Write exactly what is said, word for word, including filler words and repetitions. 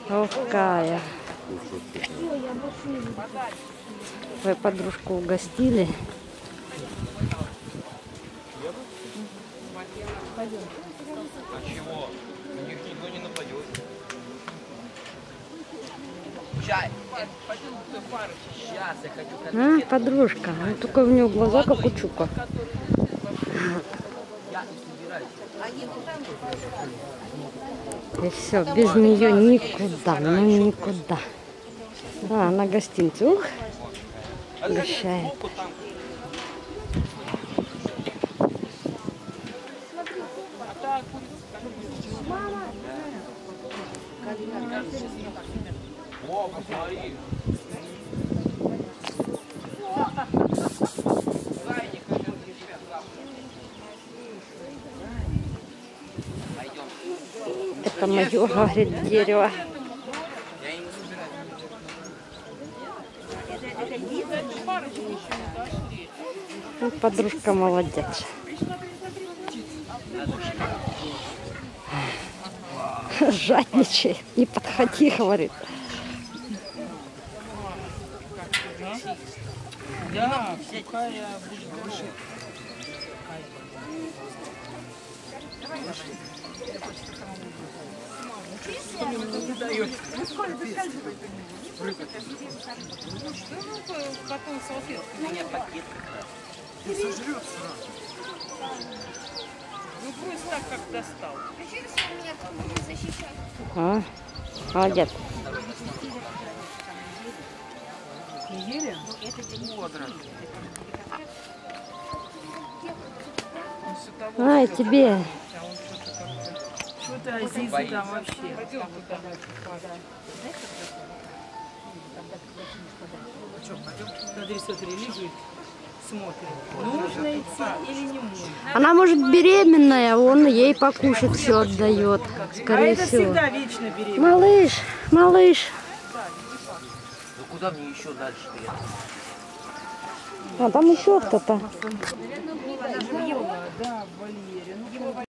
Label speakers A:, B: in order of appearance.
A: Ох, Кая. Вы подружку угостили?
B: А чего? У них никто не нападет. Чай. Сейчас я хочу.
A: А, подружка. Ну, только у нее глаза как у Чука. И все, без нее никуда, ну никуда. А, она гостинцы, ух, угощает.
B: О, посмотри.
A: Это мое, говорит, дерево. Ну, подружка молодец. Жадничает. Не подходи, говорит.
C: Да, сухая будет больше. Потом салфетку. У меня пакет как раз. Не сожрет сразу. Ну пусть так, как достал.
A: А, молодец.
C: Не ели?
A: Ай, тебе.
C: Что-то Азиза там вообще. Смотри, смотри, лежит, смотрит. Нужно идти или не нужно?
A: Она может беременная, он ей покушать все отдает.
C: А
A: Скорее
C: это
A: всего.
C: всегда вечно беременна.
A: Малыш, малыш.
B: Ну куда мне еще дальше ехать?
A: А там еще кто-то.
C: Да, в вольере.